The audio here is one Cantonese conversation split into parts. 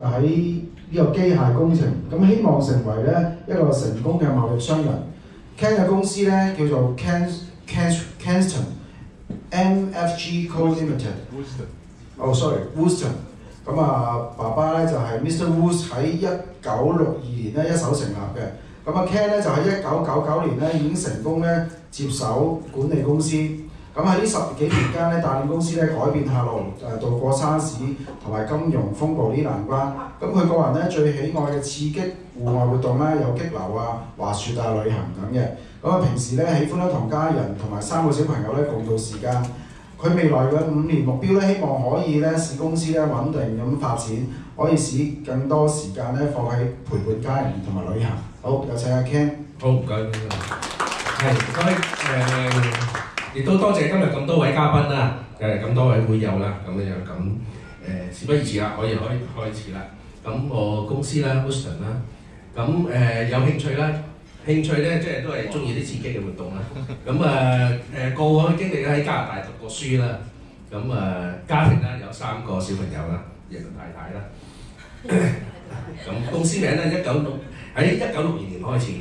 喺呢個機械工程，咁希望成為咧一個成功嘅貿易商人。Ken 嘅公司咧叫做 Kenston MFG Co Limited。Wooston。咁爸爸咧就係 Mr. Woos 喺1962年咧一手成立嘅。咁Ken 咧就喺1999年咧已經成功咧接手管理公司。咁喺呢10幾年間咧，帶領公司咧改變下路，渡過沙士同埋金融風暴呢難關。咁佢個人咧最喜愛嘅刺激戶外活動咧有激流啊、滑雪啊、旅行等嘅。咁平時咧喜歡咧同家人同埋3個小朋友咧共度時間。佢未來嘅5年目標咧，希望可以咧使公司咧穩定咁發展，可以使更多時間咧放喺陪伴家人同埋旅行。好，有請阿 Ken。 好，唔該。係，亦都多謝今日咁多位嘉賓啦，咁多位會友啦，咁樣咁事不宜遲啦，可以開始啦。咁我公司啦 ，Wooston 啦，咁有興趣啦。興趣咧，即係都係中意啲刺激嘅活動啦。咁過往嘅經歷咧喺加拿大讀過書啦。咁家庭咧有3個小朋友啦，亦個太太啦。咁公司名咧喺1962年開始。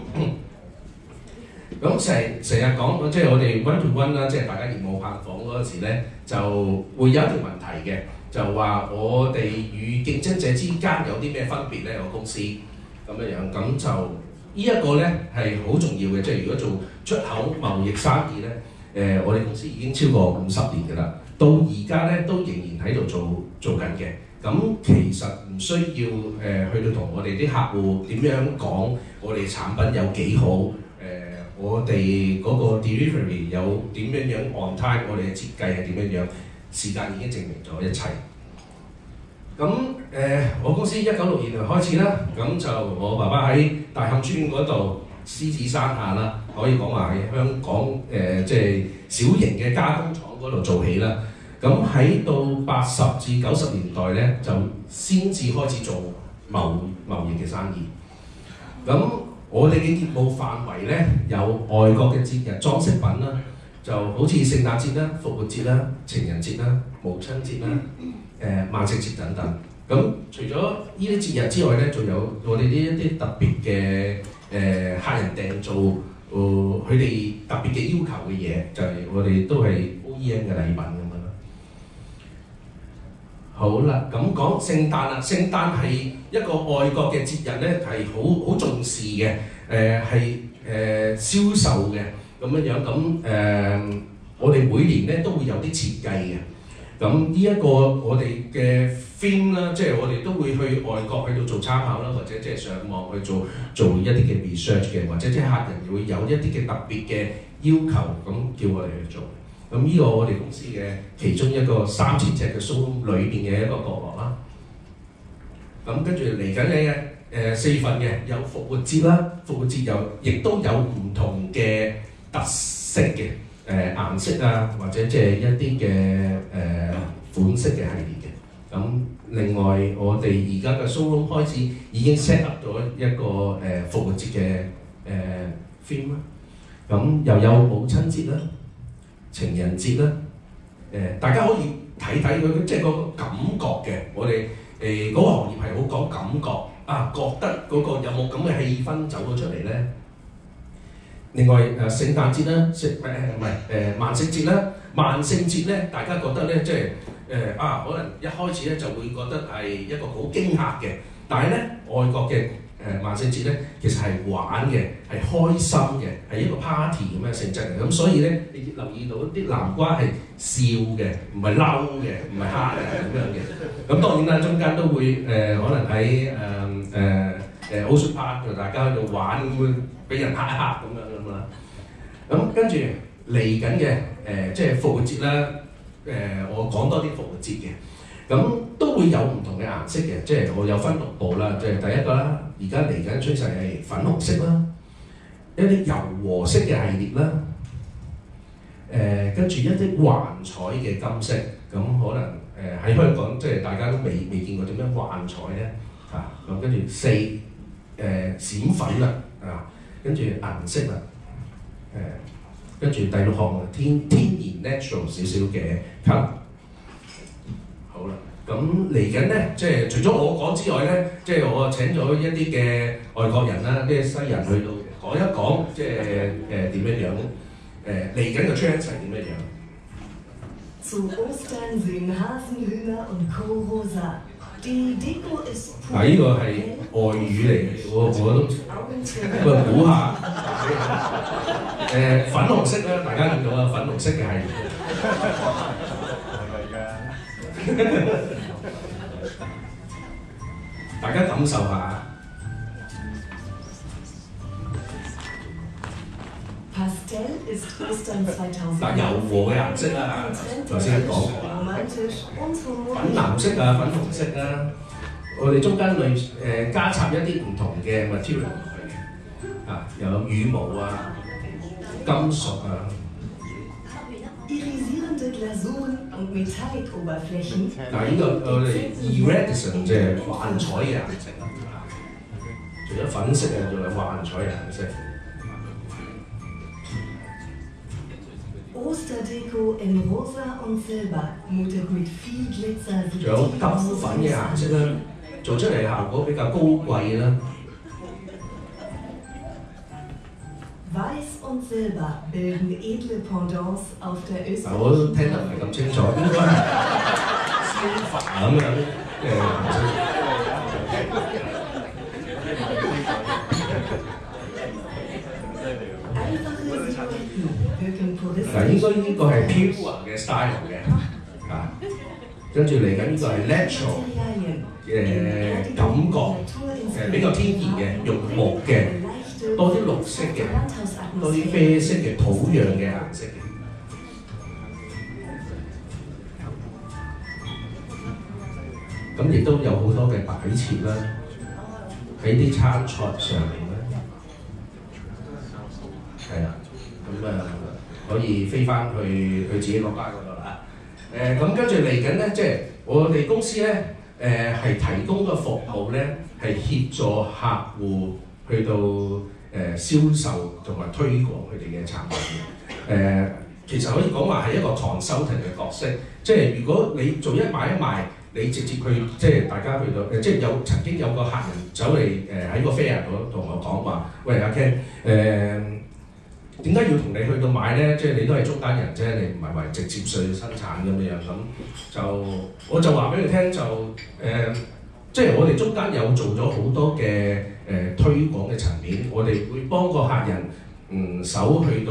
咁成日講，即係我哋 one to one 啦，即係大家業務拍訪嗰陣時咧，就會有一條問題嘅，就話我哋與競爭者之間有啲咩分別咧？個公司咁樣，咁就呢一個咧係好重要嘅，即係如果做出口貿易生意咧，我哋公司已經超過50年㗎啦，到而家咧都仍然喺度做緊嘅。咁其實唔需要去到同我哋啲客戶點樣講，我哋產品有幾好，我哋嗰個 delivery 有點樣 on time， 我哋嘅設計係點樣，時間已經證明咗一切。咁我公司1962年開始啦，咁就我爸爸喺大磡村嗰度獅子山下啦，可以講話喺香港即係小型嘅加工廠嗰度做起啦。咁喺到80至90年代咧，就先至開始做貿易嘅生意。咁我哋嘅業務範圍咧有外國嘅節日裝飾品啦，就好似聖誕節啦、復活節啦、情人節啦、母親節啦、萬聖節等等。咁除咗呢啲節日之外咧，仲有我哋呢一啲特別嘅客人訂做，佢哋特別嘅要求嘅嘢，就係我哋都係 OEM 嘅禮品咁樣啦。好啦，咁講聖誕啦，聖誕係一個外國嘅節日咧，係好重視嘅，係銷售嘅咁樣。咁我哋每年咧都會有啲設計嘅。咁呢一個我哋嘅 theme 啦，即係我哋都會去外國去到做參考啦，或者即係上網去做一啲嘅 research 嘅，或者即係客人會有一啲嘅特別嘅要求，咁叫我哋去做。咁呢個我哋公司嘅其中一個3000尺嘅 showroom 裏邊嘅一個角落啦。咁跟住嚟緊嘅4月份嘅有復活節啦，復活節亦都有唔同嘅特色嘅顏色啊，或者即係一啲嘅款式嘅系列嘅。咁另外我哋而家嘅 showroom 開始已經 set up 咗一個復活節嘅theme 啦。咁又有母親節啦、情人節啦，大家可以睇睇佢即係嗰個感覺嘅。我哋嗰個行業係好講感覺啊，覺得嗰個有冇咁嘅氣氛走咗出嚟咧？另外聖誕節啦，萬聖節啦，萬聖節咧，大家覺得咧即係可能一開始咧就會覺得係一個好驚嚇嘅，但係咧外國嘅萬聖節咧其實係玩嘅，係開心嘅，係一個 party 咁嘅性質嚟。咁所以咧你留意到啲南瓜係笑嘅，唔係嬲嘅，唔係蝦嘅咁樣嘅。咁當然啦，中間都會可能喺Ocean Park 度大家喺度玩咁樣，俾人嚇一嚇咁樣啦。咁跟住嚟緊嘅即係復活節啦。我講多啲復活節嘅，咁都會有唔同嘅顏色嘅，即係我有分6部啦，即係第一個啦，而家嚟緊趨勢係粉紅色啦，一啲柔和色嘅系列啦，跟住一啲幻彩嘅金色，咁可能喺香港即係大家都未見過點樣幻彩咧嚇，咁跟住4閃粉啦啊，跟住銀色啦跟住第6項天然 natural 少少嘅 colour， 好啦， 咁嚟緊咧，即係除咗我講之外咧，即係我請咗一啲嘅外國人啦，啲西人去到講一講，即係點樣嚟緊嘅 trend 係點樣。 Zu Ostern singen Hasenhühner und Chorrosa. Die Deko ist 嗱，呢個係外語嚟嘅，我都估下。粉紅色啦，大家見到啊，粉紅色嘅係。大家感受下。 Pastell ist Ostern 2000. 嗱，柔和嘅顏色啦，頭先講過啦。粉藍色啊，粉紅色啊，我哋中間加插一啲唔同嘅 material 落去嘅，啊，有羽毛啊、金屬啊。 Irisierende Glasuren und Metallic-Oberflächen. 嗱，呢個我哋 iridescent 即係幻彩嘅顏色啊，除咗粉色啊，仲有幻彩嘅顏色。 Osterdeko in Rosa und Silber, mutet mit viel Glitzer. 仲有金粉嘅顏色啦，做出嚟效果比較高貴啦。 Weiß und Silber bilden edle Pendants auf der 嗱，我都聽得唔係咁清楚，應該係 silver 咁樣嘅顏色。嗱，應該呢個係 pure 嘅 style 嘅，啊，跟住嚟緊呢個係 natural 嘅感覺，比較天然嘅，用木嘅，多啲綠色嘅，多啲啡色嘅土壤嘅顏色嘅。咁亦都有好多嘅擺設啦，喺啲餐桌上面咧，係啊，咁可以飛翻去自己國家嗰度啦。咁跟住嚟緊咧，即係我哋公司咧，係提供嘅服務咧，係協助客戶去到銷售同埋推廣佢哋嘅產品。其實可以講話係一個 consultant 嘅角色，即係如果你做一買一賣，你直接去即係大家去到即係曾經有個客人走嚟喺個 fair 度同我講話，喂阿 Ken 點解要同你去到買咧？即係你都係中間人啫，你唔係話直接去生產咁樣咁，就我就話俾佢聽就即係我哋中間有做咗好多嘅推廣嘅層面，我哋會幫個客人手去到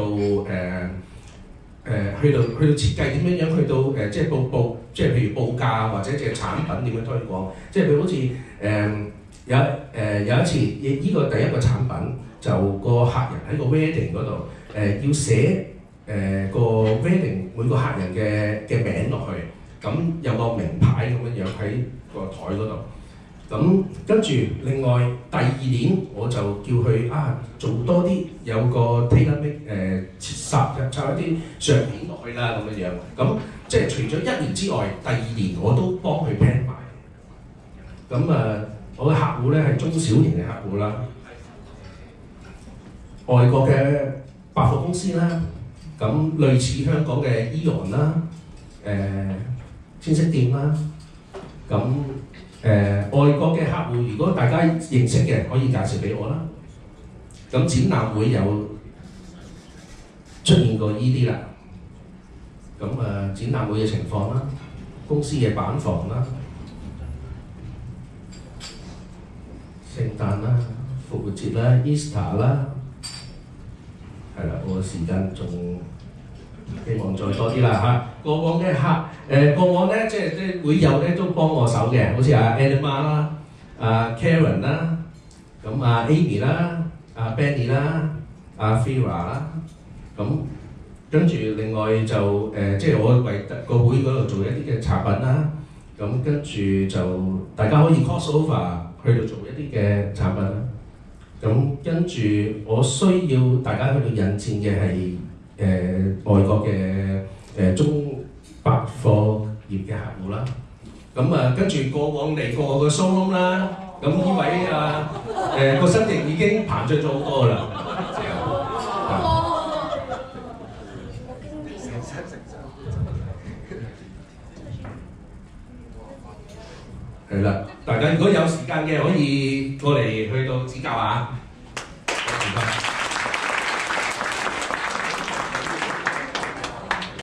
去到設計點樣去到即係報即係譬如報價或者隻產品點樣推廣，即係譬如好似有一次呢個第一個產品就個客人喺個 wedding 嗰度要寫個 wedding 每個客人嘅名落去，咁有個名牌咁樣喺個台嗰度。咁跟住另外第二年我就叫佢做多啲有個 tailor-made 插一啲相片落去啦咁樣。咁即係除咗一年之外，第二年我都幫佢 plan 埋。咁我嘅客戶咧係中小型嘅客戶啦，外國嘅百貨公司啦，咁類似香港嘅 Eon 啦，千色店啦，咁外國嘅客戶，如果大家認識嘅，可以介紹俾我啦。咁展覽會有出現過呢啲啦。咁展覽會嘅情況啦，公司嘅板房啦，聖誕啦、復活節啦、Easter 啦，係啦，我時間仲希望再多啲啦嚇。過往嘅過往咧，即係會友咧都幫我手嘅，好似阿 Anna 啦、Karen 啦，咁Amy 啦、Benny 啦、Fira 啦，咁跟住另外就即係我為個會嗰度做一啲嘅產品啦，咁跟住就大家可以 cross over 去到做一啲嘅產品啦。咁跟住我需要大家去到引薦嘅係外國嘅中百貨業嘅客戶啦。咁跟住過往嚟過我嘅 showroom 啦。咁呢位個身形已經膨脹咗好多啦。 係啦，大家如果有時間嘅可以過嚟去到指教下。